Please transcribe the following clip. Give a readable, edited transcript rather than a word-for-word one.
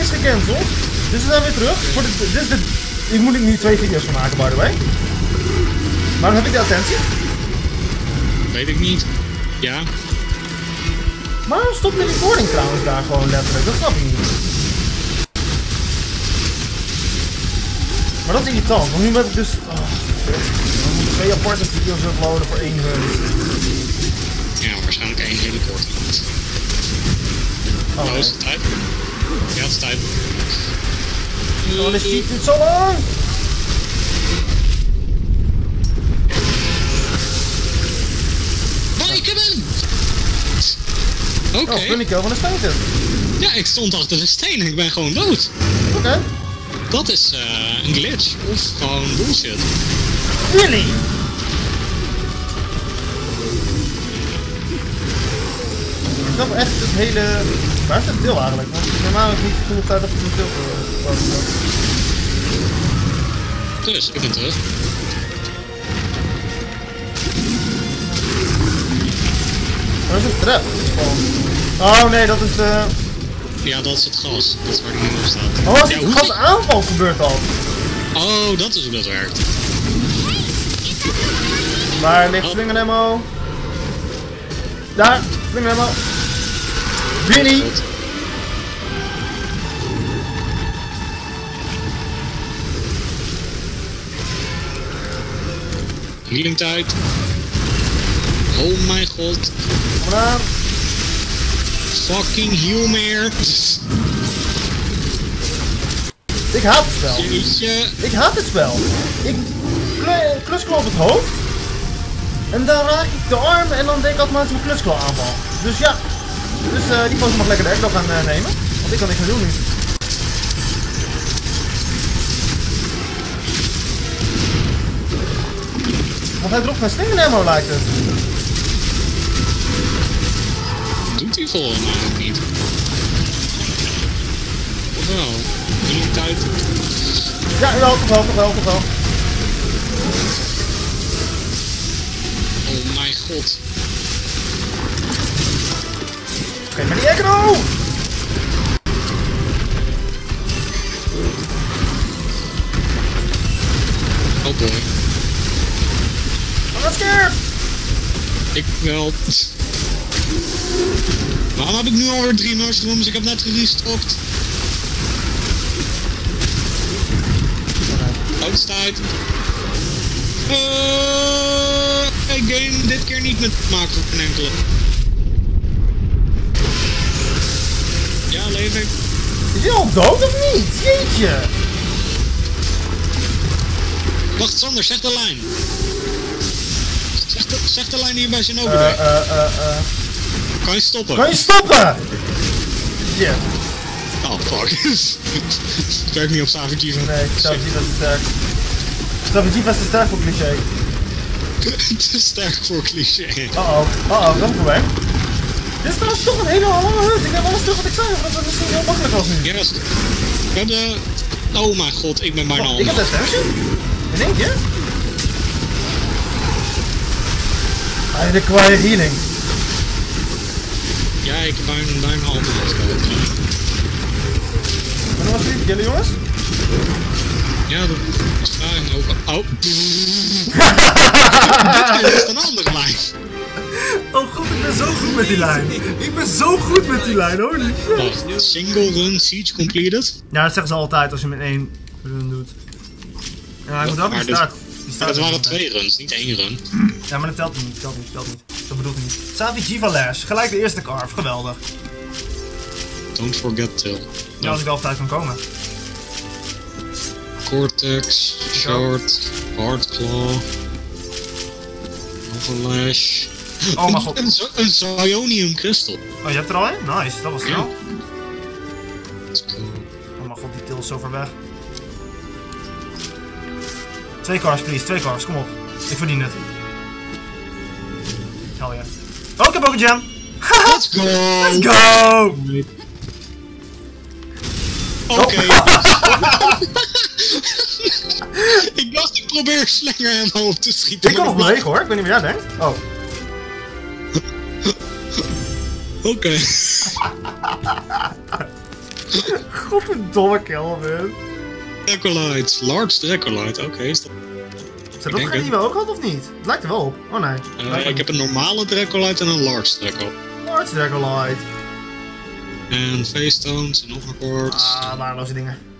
is gecanceld. Dus we zijn weer terug. Voor ik moet nu 2 video's van maken, by the way. Waarom heb ik de attentie? Weet ik niet. Ja. Waarom stopt de recording trouwens daar gewoon letterlijk? Dat snap ik niet. Maar dat is irritant, want nu ben ik dus... Oh, dan moet ik 2 aparte video's uploaden voor 1 hunt. Ja, waarschijnlijk 1 hele korte. Oh, nee. Is het tijd? Ja, het is tijd. Oh, dit ziet niet zo lang! Oh, ik heb hem! Oké. Oh, Funnykill van de Staten. Ja, ik stond achter de steen en ik ben gewoon dood. Oké. Dat is een glitch. Of gewoon bullshit. Really? Ik snap echt het hele... Waar is het deel eigenlijk? Want normaal is niet genoeg tijd dat ik een deel voor... Dus, ik ben terug. Waar is een trap? Oh nee, dat is... Ja, dat is het gas. Dat is waar die nu op staat. Oh, als ja, het gasaanval gebeurt al. Oh, dat is hoe dat werkt. Waar ligt Slinger Ammo? Daar, Slinger Ammo. Winnie! Healing tijd. Oh mijn god. Kom maar aan. Fucking heal meer. Ik haat het spel. Jeetje. Ik haat het spel. Ik klusklauw op het hoofd. En dan raak ik de arm en dan denk ik automatisch mijn klusklauw aanval. Dus ja. Dus die foto mag lekker de airco gaan nemen. Want ik kan niks meer doen nu. Want hij dropt geen Slinger Ammo lijkt het. Doet hij volgens mij ook niet. Of wel? Healing tijd. Ja, wel, toch wel, toch wel, toch wel. Oh mijn god. Oké, maar die aggro! Oh boy. I'm not scared! Ik wel. Waarom heb ik nu alweer 3 mushrooms? Ik heb net gerestokt. Oh, het is tijd. Ik game dit keer niet met maken van enkele. Ja, leef ik. Is hij al dood of niet? Jeetje! Wacht, Sander, zeg de lijn. Zeg de lijn hier bij zijn open. Kan je stoppen? Kan je stoppen? Shit. Oh, fuck. Het werkt niet op Savagiva. Nee, Savagiva is te sterk. Savagiva is te sterk voor cliché. Te sterk voor cliché. Dat is weg. Dit is trouwens toch een hele lange hut. Ik heb alles terug wat ik zei, dat het misschien heel makkelijk was nu. Ja, we hebben... Oh mijn god, ik ben bijna al. Ik heb de attention. In één keer. Hij de quiet healing. Ja, ik heb bijna altijd gespeeld. En was die jullie jongens? Ja, dat is vraag ook. Oh. Dit is een andere lijn. Oh god, ik ben zo goed met die lijn. Ik ben zo goed met die lijn, hoor. Wacht, single run siege completed? Ja, dat zeggen ze altijd als je met 1 run doet. Ja, ik moet wel die start. Het waren 2 runs, niet 1 run. Ja, maar dat telt niet, telt niet. Dat bedoelt niet. Savagiva Lash, gelijk de eerste carve, geweldig. Don't forget Till. Ja, als ik wel op tijd kan komen. Cortex, Short, Hardclaw. Nog een Lash. Oh mijn god. Een Zionium Crystal. Oh, je hebt er al een? Nice, dat was snel. Ja. Oh mijn god, die til is zo ver weg. 2 cars, please, 2 cars, kom op. Ik verdien het. Hell yeah. Oh, ik heb ook een jam! Let's go! Let's go! Oké. Ik dacht, ik probeer Slinger hem op te schieten. Ik kan nog bewegen hoor, ik weet niet wat jij denkt. Oh. Oké. Godverdomme, Kelvin. Dracolite, large Dracolite, oké. Is dat... Zit dat geen nieuwe ook had of niet? Het lijkt er wel op. Oh nee. Ik heb een normale Dracolite en een large Dracolite. Large Dracolite. En Face Stones en Overboards. Ah, waardeloze dingen.